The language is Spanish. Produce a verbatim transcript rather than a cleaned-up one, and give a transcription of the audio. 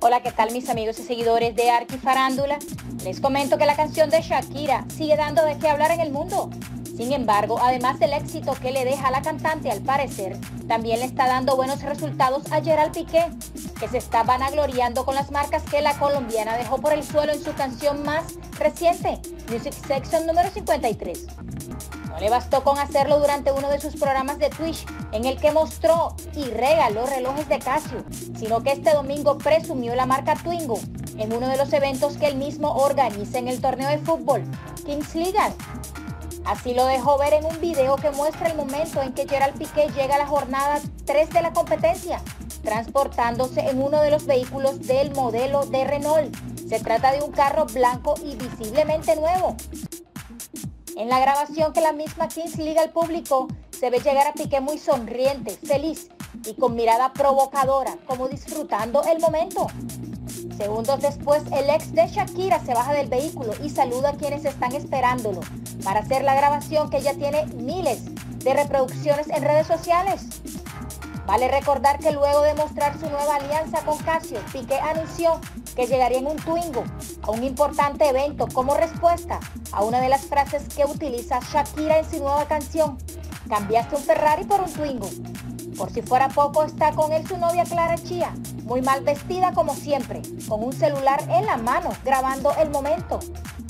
Hola, ¿qué tal mis amigos y seguidores de Arqui Farándula? Les comento que la canción de Shakira sigue dando de qué hablar en el mundo. Sin embargo, además del éxito que le deja a la cantante al parecer, también le está dando buenos resultados a Gerald Piqué, que se está vanagloriando con las marcas que la colombiana dejó por el suelo en su canción más reciente, Music Section número cincuenta y tres. No le bastó con hacerlo durante uno de sus programas de Twitch, en el que mostró y regaló relojes de Casio, sino que este domingo presumió la marca Twingo en uno de los eventos que él mismo organiza en el torneo de fútbol, Kings League. Así lo dejó ver en un video que muestra el momento en que Gerald Piqué llega a la jornada tres de la competencia, transportándose en uno de los vehículos del modelo de Renault. Se trata de un carro blanco y visiblemente nuevo. En la grabación que la misma Kings League publicó, se ve llegar a Piqué muy sonriente, feliz y con mirada provocadora, como disfrutando el momento. Segundos después, el ex de Shakira se baja del vehículo y saluda a quienes están esperándolo para hacer la grabación, que ya tiene miles de reproducciones en redes sociales. Vale recordar que luego de mostrar su nueva alianza con Casio, Piqué anunció que llegaría en un Twingo a un importante evento como respuesta a una de las frases que utiliza Shakira en su nueva canción: cambiaste un Ferrari por un Twingo. Por si fuera poco, está con él su novia Clara Chía, muy mal vestida como siempre, con un celular en la mano grabando el momento.